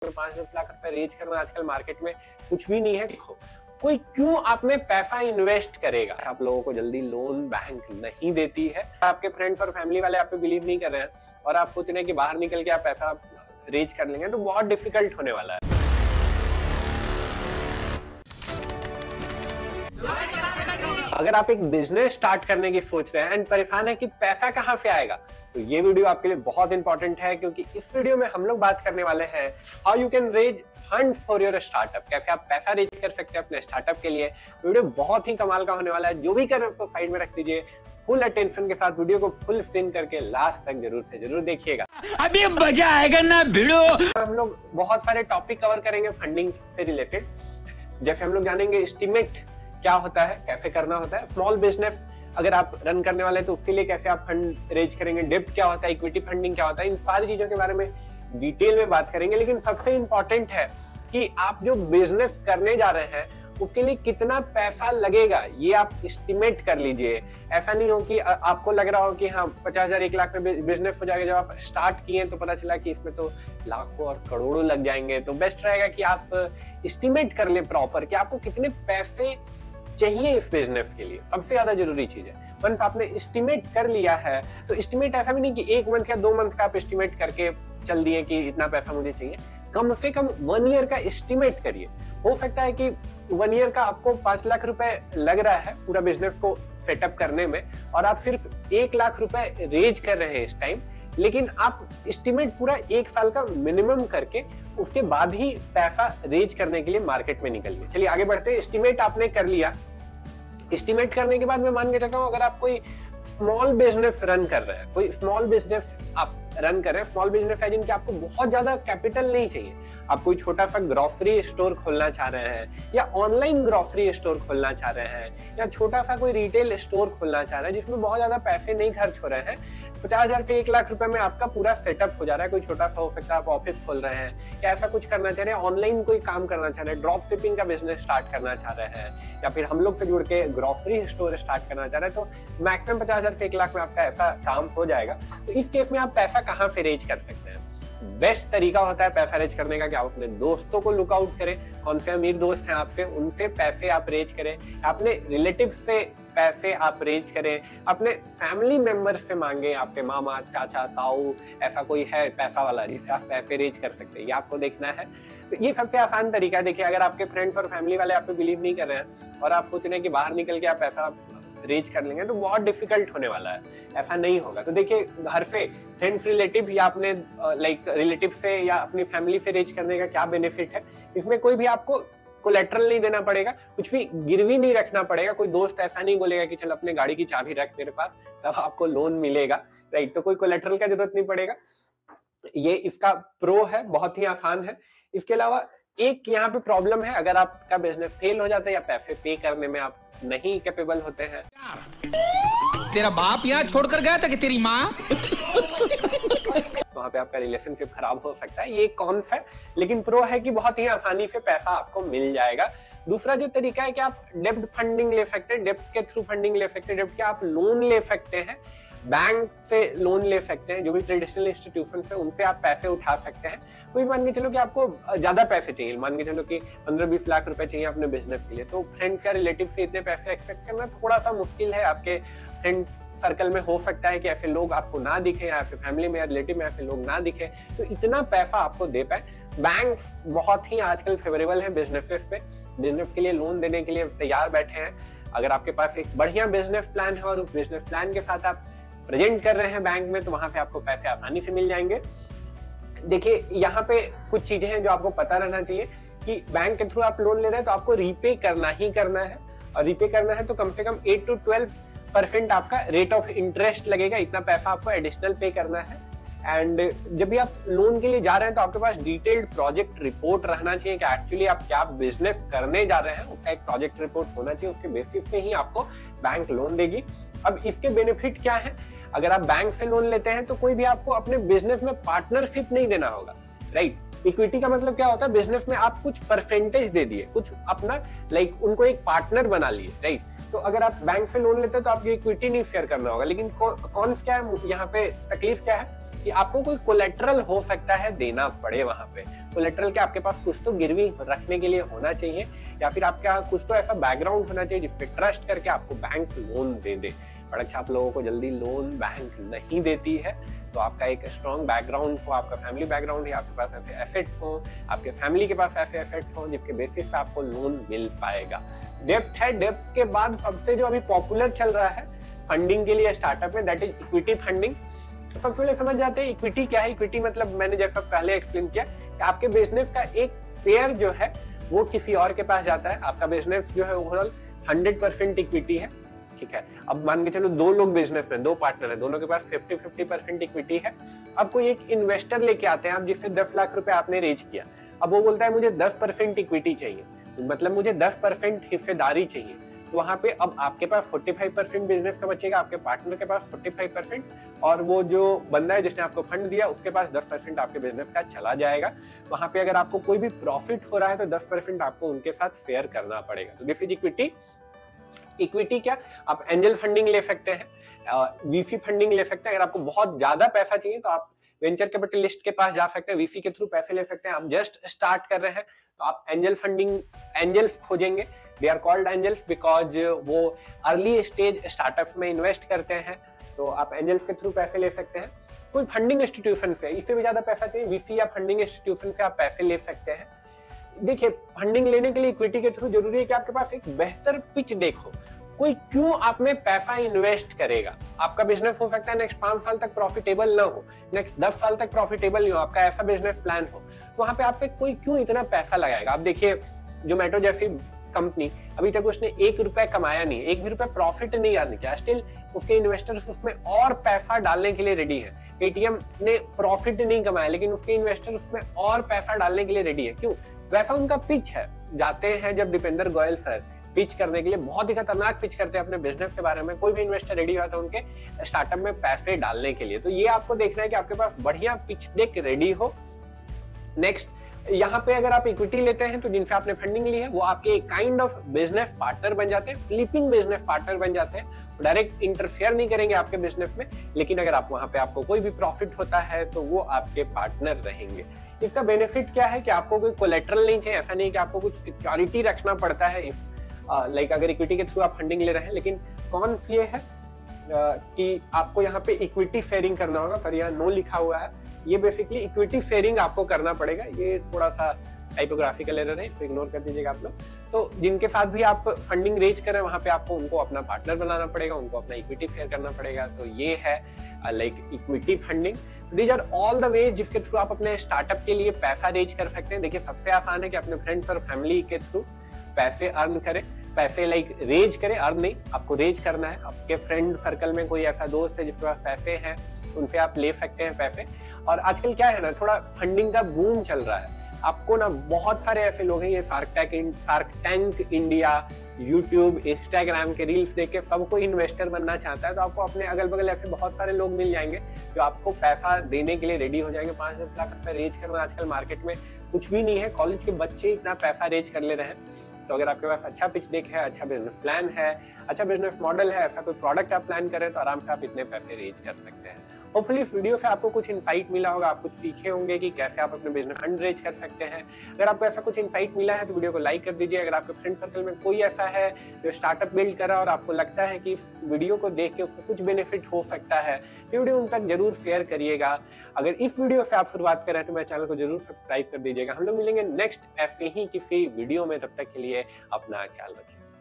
में 5-10 लाख रुपए रेज करना आजकल मार्केट में कुछ भी नहीं है। देखो, कोई क्यों आप में पैसा इन्वेस्ट करेगा? आप लोगों को जल्दी लोन बैंक नहीं देती है, आपके फ्रेंड्स और फैमिली वाले आप पे बिलीव नहीं कर रहे हैं और आप सोच रहे हैं कि बाहर निकल के आप पैसा रेज कर लेंगे, तो बहुत डिफिकल्ट होने वाला है। अगर आप एक बिजनेस स्टार्ट करने की सोच रहे हैं एंड परेशान है कि पैसा कहां से आएगा, तो ये वीडियो आपके लिए बहुत इंपॉर्टेंट है, क्योंकि इस वीडियो में हम लोग बात करने वाले हैं how you can raise funds for your startup. कैसे आप पैसा रेज कर सकते हैं अपने स्टार्टअप के लिए। वीडियो बहुत ही कमाल का होने वाला है। जो भी कर रहे हैं उसको साइड में रख दीजिए, फुल अटेंशन के साथ वीडियो को फुल स्क्रीन करके लास्ट तक जरूर देखिएगा। अभी मजा आएगा ना वीडियो। हम लोग बहुत सारे टॉपिक कवर करेंगे फंडिंग से रिलेटेड। जैसे हम लोग जानेंगे एस्टिमेट क्या होता है, कैसे करना होता है, स्मॉल बिजनेस अगर आप रन करने वाले हैं तो उसके लिए कैसे आप फंड रेज करेंगे, डेब्ट क्या होता है, इक्विटी फंडिंग क्या होता है, इन सारी चीजों के बारे में डिटेल में बात करेंगे। लेकिन सबसे इंपॉर्टेंट है कि आप जो बिजनेस करने जा रहे हैं उसके लिए कितना पैसा लगेगा, ये आप एस्टिमेट कर लीजिए। ऐसा नहीं हो कि आपको लग रहा हो कि हाँ 50,000 1 लाख में बिजनेस हो जाएगा। जब आप स्टार्ट किए तो पता चला कि इसमें तो लाखों और करोड़ों लग जाएंगे। तो बेस्ट रहेगा कि आप एस्टिमेट कर ले प्रॉपर कि आपको कितने पैसे चाहिए इस बिजनेस के लिए। सबसे ज्यादा जरूरी चीज है, वंस आपने एस्टिमेट कर लिया है तो एस्टिमेट ऐसा भी नहीं कि 1 मंथ या 2 मंथ का आप एस्टिमेट करके चल दिए कि इतना पैसा मुझे चाहिए। कम से कम 1 ईयर का एस्टिमेट करिए। हो सकता है कि 1 ईयर का आपको 5 लाख रुपए लग रहा है पूरा बिजनेस को सेटअप करने में और आप सिर्फ 1 लाख रुपए रेज कर रहे हैं इस टाइम, लेकिन आप एस्टिमेट पूरा 1 साल का मिनिमम करके उसके बाद ही पैसा रेज करने के लिए मार्केट में निकलिए। चलिए आगे बढ़ते हैं। एस्टिमेट आपने कर लिया। एस्टिमेट करने के बाद मैं मान के चलता हूँ अगर आप कोई स्मॉल बिजनेस रन कर रहे हैं, कोई स्मॉल बिजनेस आप रन कर रहे हैं, स्मॉल बिजनेस है जिनके आपको बहुत ज्यादा कैपिटल नहीं चाहिए, आप कोई छोटा सा ग्रोसरी स्टोर खोलना चाह रहे हैं या ऑनलाइन ग्रोसरी स्टोर खोलना चाह रहे हैं या छोटा सा कोई रिटेल स्टोर खोलना चाह रहे हैं जिसमें बहुत ज्यादा पैसे नहीं खर्च हो रहे हैं, 50,000 से 1 लाख रुपए में आपका पूरा सेटअप हो जा रहा है। कोई छोटा सा हो सकता है आप ऑफिस खोल रहे हैं या ऐसा कुछ करना चाह रहे हैं, ऑनलाइन कोई काम करना चाह रहे हैं, ड्रॉप शिपिंग का बिजनेस स्टार्ट करना चाह रहे हैं या फिर हम लोग से जुड़ के ग्रोसरी स्टोर स्टार्ट करना चाह रहे हैं, तो मैक्सिमम 50,000 से 1 लाख में आपका ऐसा काम हो जाएगा। तो इस केस में आप पैसा कहाँ से रेज कर सकते हैं? बेस्ट तरीका होता है पैसा रेज करने का कि आप अपने दोस्तों को लुकआउट करें, कौन से अमीर दोस्त हैं आपसे, उनसे पैसे आप रेज करें, अपने रिलेटिव से पैसे आप रेज करें, अपने फैमिली मेंबर से मांगे, आपके मामा चाचा ताऊ ऐसा कोई है पैसा वाला जिससे आप पैसे रेज कर सकते हैं, ये आपको देखना है। तो ये सबसे आसान तरीका है। देखिए अगर आपके फ्रेंड्स और फैमिली वाले आप पे बिलीव नहीं कर रहे हैं और आप सोच रहे हैं कि बाहर निकल के आप पैसा रेज कर लेंगे, तो बहुत डिफिकल्ट होने वाला है, ऐसा नहीं होगा। तो देखिए घर से फ्रेंड्स रिलेटिव या अपने रिलेटिव से या अपनी फैमिली से रेज करने का क्या बेनिफिट है, इसमें कोई भी आपको कोलेटरल नहीं देना पड़ेगा, कुछ भी गिरवी नहीं रखना पड़ेगा। कोई दोस्त ऐसा नहीं बोलेगा कि चल अपने गाड़ी की चाबी रख मेरे पास तब आपको लोन मिलेगा, राइट। तो कोई कोलेटरल का जरूरत नहीं पड़ेगा। ये इसका प्रो है, बहुत ही आसान है। इसके अलावा एक यहाँ पे प्रॉब्लम है, अगर आपका बिजनेस फेल हो जाता है या पैसे पे करने में आप नहीं कैपेबल होते हैं। तेरा बाप यहाँ छोड़कर गया था कि तेरी माँ? वहां पे आपका रिलेशनशिप खराब हो सकता है। ये कॉन्स है, लेकिन प्रो है कि बहुत ही आसानी से पैसा आपको मिल जाएगा। दूसरा जो तरीका है कि आप डेब्ट फंडिंग ले सकते हैं, डेब्ट के थ्रू फंडिंग ले सकते हैं, डेब्ट के आप लोन ले सकते हैं, बैंक से लोन ले सकते हैं, जो भी ट्रेडिशनल इंस्टीट्यूशन है उनसे आप पैसे उठा सकते हैं। कोई मान के चलो कि आपको ज्यादा पैसे चाहिए, मान के चलो कि 15-20 लाख रुपए चाहिए अपने बिजनेस के लिए, तो फ्रेंड्स या रिलेटिव से इतने पैसे एक्सपेक्ट करना थोड़ा सा मुश्किल है। आपके फ्रेंड्स सर्कल में हो सकता है कि ऐसे लोग आपको ना दिखे या फिर फैमिली में या रिलेटिव में ऐसे लोग ना दिखे, तो इतना पैसा आपको दे पाए। बैंक्स बहुत ही आजकल फेवरेबल है बिजनेसेस पे, बिजनेस के लिए लोन देने के लिए तैयार बैठे हैं। अगर आपके पास एक बढ़िया बिजनेस प्लान है और उस बिजनेस प्लान के साथ आप प्रेजेंट कर रहे हैं बैंक में, तो वहां से आपको पैसे आसानी से मिल जाएंगे। देखिए यहाँ पे कुछ चीजें हैं जो आपको पता रहना चाहिए कि बैंक के थ्रू आप लोन ले रहे हैं तो आपको रीपे करना ही करना है, और रीपे करना है तो कम से कम 8 to 12% आपका रेट ऑफ इंटरेस्ट लगेगा। इतना पैसा आपको एडिशनल पे करना है। एंड जब भी आप लोन के लिए जा रहे हैं तो आपके पास डिटेल्ड प्रोजेक्ट रिपोर्ट रहना चाहिए कि एक्चुअली आप क्या बिजनेस करने जा रहे हैं, उसका एक प्रोजेक्ट रिपोर्ट होना चाहिए। उसके बेसिस पे ही आपको बैंक लोन देगी। अब इसके बेनिफिट क्या है? अगर आप बैंक से लोन लेते हैं तो कोई भी आपको अपने बिजनेस में पार्टनरशिप नहीं देना होगा, राइट। इक्विटी का मतलब क्या होता है? बिजनेस में आप कुछ परसेंटेज दे दिए, कुछ अपना उनको एक पार्टनर बना लिए, राइट। तो अगर आप बैंक से लोन लेते हैं तो आपको इक्विटी नहीं शेयर करना होगा। लेकिन कौन क्या है यहाँ पे तकलीफ क्या है कि आपको कोई कोलेट्रल हो सकता है देना पड़े। वहां पे कोलेट्रल के आपके पास कुछ तो गिरवी रखने के लिए होना चाहिए, या फिर आपका कुछ तो ऐसा बैकग्राउंड होना चाहिए जिसपे ट्रस्ट करके आपको बैंक लोन दे दे। बड़ा अच्छा, आप लोगों को जल्दी लोन बैंक नहीं देती है, तो आपका एक स्ट्रॉन्ग बैकग्राउंड हो, आपका फैमिली बैकग्राउंड है, आपके पास ऐसे एसेट्स हो, आपके फैमिली के पास ऐसे एसेट्स हो जिसके बेसिस पे आपको लोन मिल पाएगा। डेब्ट है, डेब्ट के बाद सबसे जो अभी पॉपुलर चल रहा है फंडिंग के लिए स्टार्टअप में, दैट इज इक्विटी फंडिंग। तो सबसे पहले समझ जाते हैं इक्विटी क्या है। इक्विटी मतलब मैंने जैसा पहले एक्सप्लेन किया कि आपके बिजनेस का एक शेयर जो है वो किसी और के पास जाता है। आपका बिजनेस जो है ओवरऑल 100% इक्विटी है, ठीक है। अब मान के चलो दो लोग बिजनेस में, दो पार्टनर है, दोनों के पास 50-50% इक्विटी है। अब कोई एक इन्वेस्टर लेके आते हैं आप, जिससे 10 लाख रुपए आपने रेज किया। अब वो बोलता है मुझे 10% इक्विटी चाहिए, मतलब मुझे 10% हिस्सेदारी चाहिए। तो वहां पे अब आपके पास 45% बिजनेस का बचेगा, आपके पार्टनर के पास 45%, और वो जो बंदा है जिसने आपको फंड दिया उसके पास 10% आपके बिजनेस का चला जाएगा। वहां पे अगर आपको कोई भी प्रॉफिट हो रहा है तो 10% आपको उनके साथ शेयर करना पड़ेगा। तो दिस इज इक्विटी। इक्विटी क्या, आप एंजल फंडिंग ले सकते हैं, वीसी फंडिंग ले सकते हैं। अगर आपको बहुत ज्यादा पैसा चाहिए तो आप वेंचर कैपिटलिस्ट के पास जा सकते हैं, वीसी के थ्रू पैसे ले सकते हैं। आप जस्ट स्टार्ट कर रहे हैं तो आप एंजल फंडिंग, एंजल्स खोजेंगे। They are called angels because वो अर्ली स्टेज स्टार्टअप्स में इन्वेस्ट करते हैं, तो आप एंजल्स के थ्रू पैसे ले सकते हैं। कोई फंडिंग इंस्टीट्यूशन से इससे भी ज्यादा पैसा चाहिए, वीसी या फंडिंग इंस्टीट्यूशन से आप पैसे ले सकते हैं। देखिए, फंडिंग लेने के लिए इक्विटी के थ्रू जरूरी है कि आपके पास एक बेहतर पिच देखो। कोई क्यों आप में पैसा इन्वेस्ट करेगा? आपका बिजनेस हो सकता है नेक्स्ट 5 साल तक प्रॉफिटेबल ना हो, नेक्स्ट 10 साल तक प्रॉफिटेबल नहीं हो, आपका ऐसा बिजनेस प्लान हो, तो वहां पे आप पे कोई क्यों इतना पैसा लगाएगा? आप देखिए, जोमेटो जैसी कंपनी, अभी तक उसने 1 रुपया कमाया नहीं, 1 भी रुपया प्रॉफिट नहीं अर्न किया, स्टिल उसके इन्वेस्टर्स उसमें और पैसा डालने के लिए रेडी है। पेटीएम ने प्रॉफिट नहीं कमाया लेकिन उसके इन्वेस्टर उसमें और पैसा डालने के लिए रेडी है। क्यों? वैसा उनका पिच है। जाते हैं जब दीपेंद्र गोयल सर पिच करने के लिए, बहुत ही खतरनाक पिच करते हैं अपने बिजनेस के बारे में, कोई भी इन्वेस्टर रेडी होता है उनके स्टार्टअप में पैसे डालने के लिए। तो ये आपको देखना है कि आपके पास बढ़िया पिच डेक रेडी हो। नेक्स्ट, यहाँ पे अगर आप इक्विटी लेते हैं तो जिनसे आपने फंडिंग ली है वो आपके काइंड ऑफ बिजनेस पार्टनर बन जाते हैं, फ्लिपिंग बिजनेस पार्टनर बन जाते हैं। डायरेक्ट इंटरफेयर नहीं करेंगे आपके बिजनेस में, लेकिन अगर आप वहां पे आपको कोई भी प्रॉफिट होता है तो वो आपके पार्टनर रहेंगे। इसका बेनिफिट क्या है कि आपको कोई कोलेट्रल नहीं चाहिए, ऐसा नहीं कि आपको कुछ सिक्योरिटी रखना पड़ता है इस लाइक अगर इक्विटी के थ्रू आप फंडिंग ले रहे हैं। लेकिन कौन सी है कि आपको यहाँ पे इक्विटी शेयरिंग करना होगा। सर यहाँ नो लिखा हुआ है, ये बेसिकली इक्विटी शेयरिंग आपको करना पड़ेगा। ये थोड़ा सा टाइपोग्राफिकल एरर है, इसको इग्नोर कर दीजिएगा आप लोग। तो जिनके साथ भी आप फंडिंग रेज कर रहे हैं वहां पे आपको उनको अपना पार्टनर बनाना पड़ेगा, उनको अपना इक्विटी शेयर करना पड़ेगा। तो ये है like equity funding. These are all the ways जिसके थ्रू आप अपने स्टार्टअप के लिए पैसा रेज कर सकते हैं। देखिए, सबसे आसान है कि अपने फ्रेंड्स और फैमिली के थ्रू पैसे अर्न करें, पैसे लाइक रेज करें, अर्न नहीं, आपको रेज करना है। आपके फ्रेंड सर्कल में कोई ऐसा दोस्त है जिसके पास पैसे हैं, उनसे आप ले सकते हैं पैसे। और आजकल क्या है ना, थोड़ा फंडिंग का बूम चल रहा है। आपको ना बहुत सारे ऐसे लोग हैं, ये shark tank India, YouTube, Instagram के रील्स देख के सबको इन्वेस्टर बनना चाहता है। तो आपको अपने अगल बगल ऐसे बहुत सारे लोग मिल जाएंगे जो आपको पैसा देने के लिए रेडी हो जाएंगे। 5-10 लाख रुपए रेज करना आजकल मार्केट में कुछ भी नहीं है, कॉलेज के बच्चे इतना पैसा रेज कर ले रहे हैं। तो अगर आपके पास अच्छा पिच डेक है, अच्छा बिजनेस प्लान है, अच्छा बिजनेस मॉडल है, ऐसा कोई प्रोडक्ट आप प्लान करें तो आराम से आप इतने पैसे रेज कर सकते हैं। होपफुली इस वीडियो से आपको कुछ इनसाइट मिला होगा, आप कुछ सीखे होंगे कि कैसे आप अपने बिजनेस फंड रेज कर सकते हैं। अगर आपको ऐसा कुछ इनसाइट मिला है तो वीडियो को लाइक कर दीजिए। अगर आपके फ्रेंड सर्कल में कोई ऐसा है जो स्टार्टअप बिल्ड कर रहा है और आपको लगता है कि इस वीडियो को देख के उसको कुछ बेनिफिट हो सकता है, तो वीडियो उन तक जरूर शेयर करिएगा। अगर इस वीडियो से आप शुरुआत कर रहे हैं तो मेरे चैनल को जरूर सब्सक्राइब कर दीजिएगा। हम लोग मिलेंगे नेक्स्ट ऐसे ही किसी वीडियो में, तब तक के लिए अपना ख्याल रखिए।